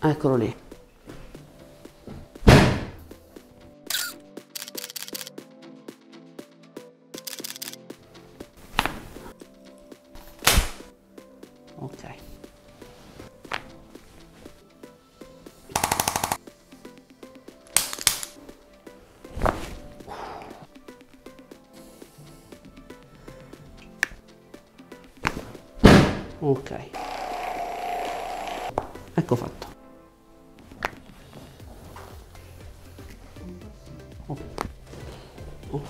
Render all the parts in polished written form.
Eccolo lì. Ok. Ok. Ecco fatto. Ok.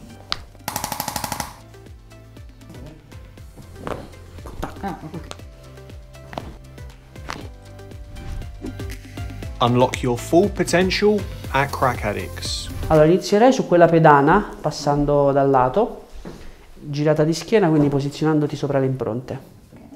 Unlock your full potential at Crack Addicts. Allora inizierei su quella pedana passando dal lato, girata di schiena, quindi posizionandoti sopra le impronte.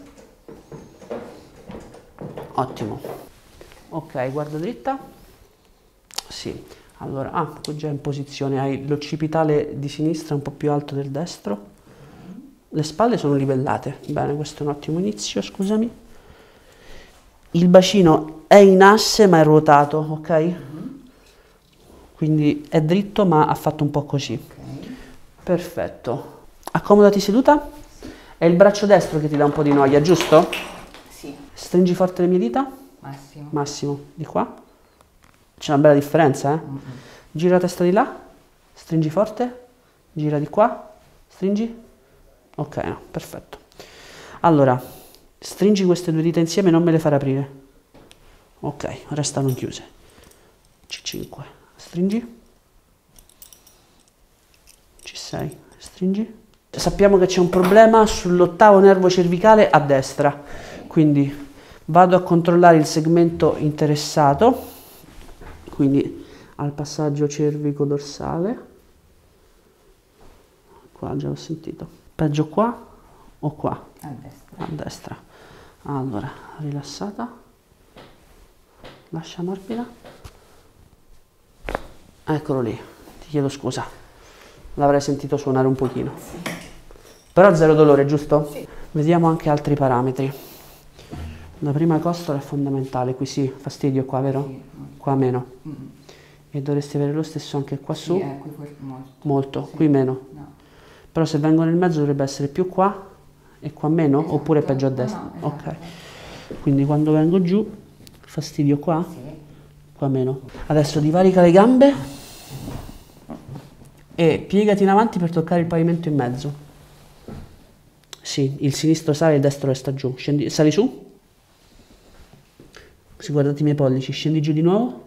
Ottimo. Ok, guarda dritta. Sì. Allora, qui già in posizione, hai l'occipitale di sinistra un po' più alto del destro. Le spalle sono livellate. Bene, questo è un ottimo inizio, scusami. Il bacino è in asse ma è ruotato, ok? Quindi è dritto ma ha fatto un po' così. Perfetto. Accomodati seduta. È il braccio destro che ti dà un po' di noia, giusto? Sì. Stringi forte le mie dita. Massimo. Massimo, di qua. C'è una bella differenza, eh? Gira la testa di là. Stringi forte. Gira di qua. Stringi. Ok, no, perfetto. Allora, stringi queste due dita insieme, non me le fare aprire. Ok, restano chiuse. C5. Stringi. C6. Stringi. Sappiamo che c'è un problema sull'8° nervo cervicale a destra, quindi vado a controllare il segmento interessato, quindi al passaggio cervico-dorsale. Qua già l'ho sentito. Peggio qua o qua? A destra. A destra. Allora, rilassata. Lascia morbida. Eccolo lì. Ti chiedo scusa. L'avrei sentito suonare un pochino. Sì. Però zero dolore, giusto? Sì. Vediamo anche altri parametri. La prima costola è fondamentale. Qui sì, fastidio qua, vero? Sì. Qua meno. E dovresti avere lo stesso anche qua su. Sì, qui molto. Molto. Sì. Qui meno. No. Però se vengo nel mezzo dovrebbe essere più qua e qua meno, Esatto. oppure peggio a destra. No, no, esatto. Ok. Quindi quando vengo giù, fastidio qua, Sì. qua meno. Adesso divarica le gambe e piegati in avanti per toccare il pavimento in mezzo. Sì, il sinistro sale e il destro resta giù. Scendi, sali su. Se guardate i miei pollici, scendi giù di nuovo.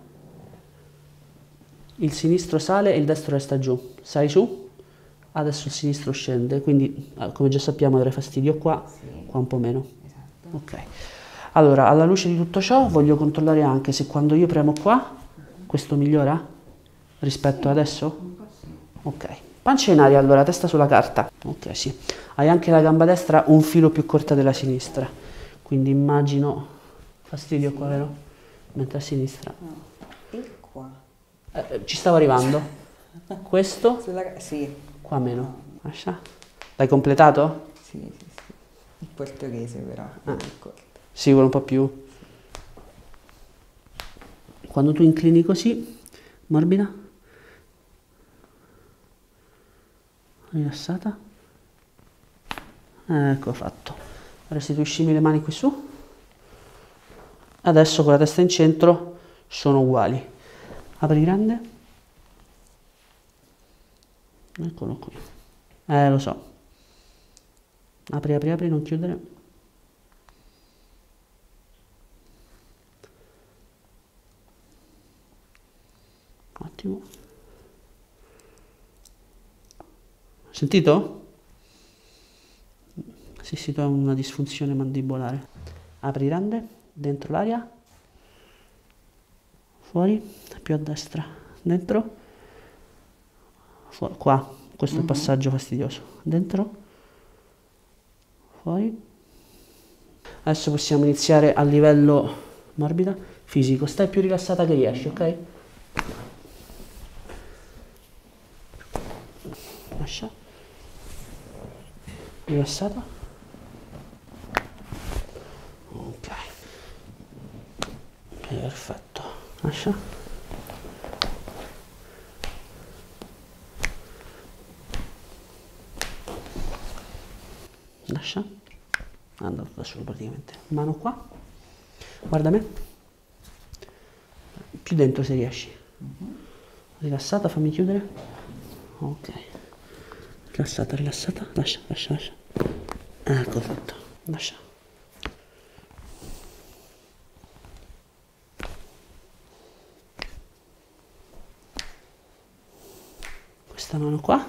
Il sinistro sale e il destro resta giù. Sali su. Adesso il sinistro scende, quindi come già sappiamo avrei fastidio qua, Sì. qua un po' meno. Esatto. Ok. Allora, alla luce di tutto ciò, voglio controllare anche se quando io premo qua, questo migliora rispetto adesso? Un po' sì. Ok. Pancia in aria allora, testa sulla carta. Ok, sì. Hai anche la gamba destra un filo più corta della sinistra, quindi immagino fastidio qua, vero? Mentre a sinistra. No. E qua. Ci stavo arrivando. Questo, Sì. qua meno. Lascia. L'hai completato? Sì, sì, sì. Il portoghese però. Sì, vuole un po' più. Quando tu inclini così, morbida, rilassata, ecco fatto. Restituiscimi le mani qui su. Adesso con la testa in centro sono uguali. Apri grande. Eccolo qui. Lo so. Apri, apri, apri, non chiudere. Ottimo. Sentito? Assistito a una disfunzione mandibolare. Apri grande, dentro l'aria, fuori, più a destra, dentro, fuori, qua, questo è il passaggio fastidioso, dentro, fuori. Adesso possiamo iniziare a livello morbida, fisico, stai più rilassata che riesci, ok? Lascia. Rilassata. Ok. perfetto. Lascia. Lascia. È andato da solo praticamente. Mano qua. Guarda me. Più dentro se riesci. Rilassata, fammi chiudere. Ok. Rilassata, rilassata. Lascia, lascia, lascia. Ecco fatto. Lascia. Questa mano qua.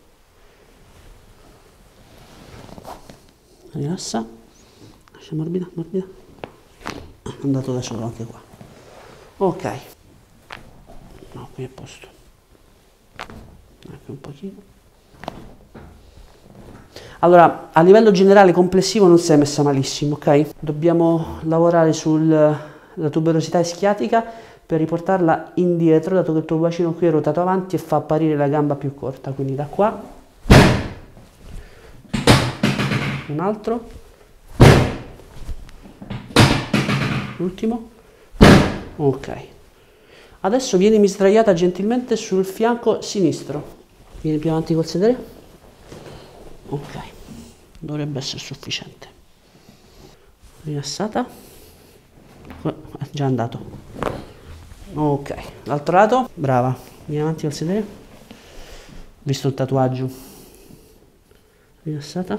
Rilassa. Lascia morbida, morbida. È andato da solo anche qua. Ok. No, qui è a posto. Ecco un pochino. Allora, a livello generale complessivo non si è messa malissimo, ok? Dobbiamo lavorare sulla tuberosità ischiatica per riportarla indietro, dato che il tuo bacino qui è rotato avanti e fa apparire la gamba più corta. Quindi da qua, un altro, l'ultimo, ok. Adesso vienimi sdraiata gentilmente sul fianco sinistro. Vieni più avanti col sedere. Ok, dovrebbe essere sufficiente. Rilassata. È già andato. Ok, l'altro lato. Brava. Vieni avanti col sedere. Visto il tatuaggio. Rilassata.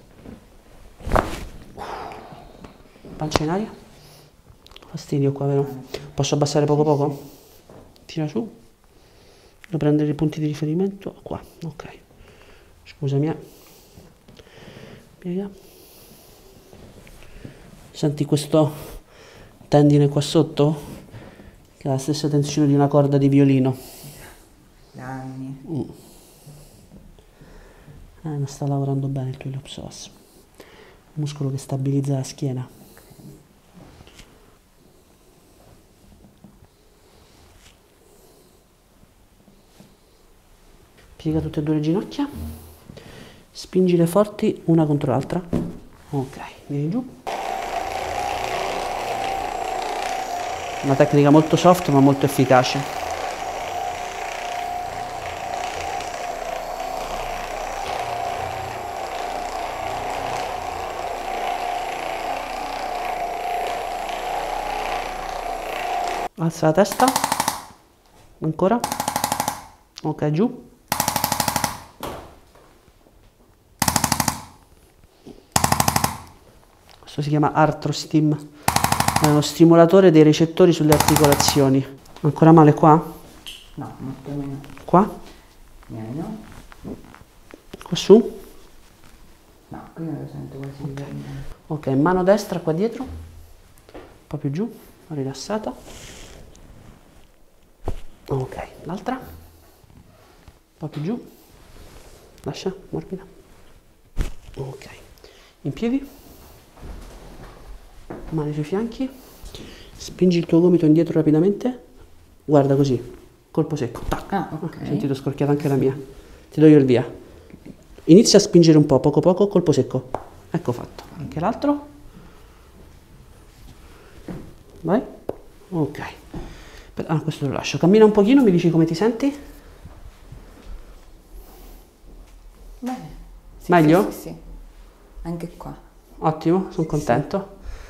Pancia in aria. Fastidio qua, vero? Posso abbassare poco poco? Tira su. Devo prendere i punti di riferimento. Qua, ok. Scusami. Piega. Senti questo tendine qua sotto? Che ha la stessa tensione di una corda di violino. Da anni. Non sta lavorando bene il tuo iliopsoas. Muscolo che stabilizza la schiena. Piega tutte e due le ginocchia, spingile forti una contro l'altra. Ok, vieni giù. Una tecnica molto soft ma molto efficace. Alza la testa. Ancora. Ok, giù. Si chiama Arthrostim, è uno stimolatore dei recettori sulle articolazioni. Ancora male qua? No, molto meno. Qua? Meno. Qua su? No, qui non lo sento quasi per niente. Ok, mano destra qua dietro, un po' più giù, rilassata. Ok, l'altra, un po' più giù, lascia, morbida. Ok, in piedi. Mani sui fianchi, spingi il tuo gomito indietro rapidamente, guarda così, colpo secco, tac. Ah, ok. Sentito, scrocchiata anche la mia, ti do io il via. Inizia a spingere un po', poco poco, colpo secco, ecco fatto. Anche l'altro, vai, ok. Ah, questo lo lascio, cammina un pochino, mi dici come ti senti? Bene. Sì, Meglio? Sì, sì, sì. Anche qua. Ottimo, sono contento.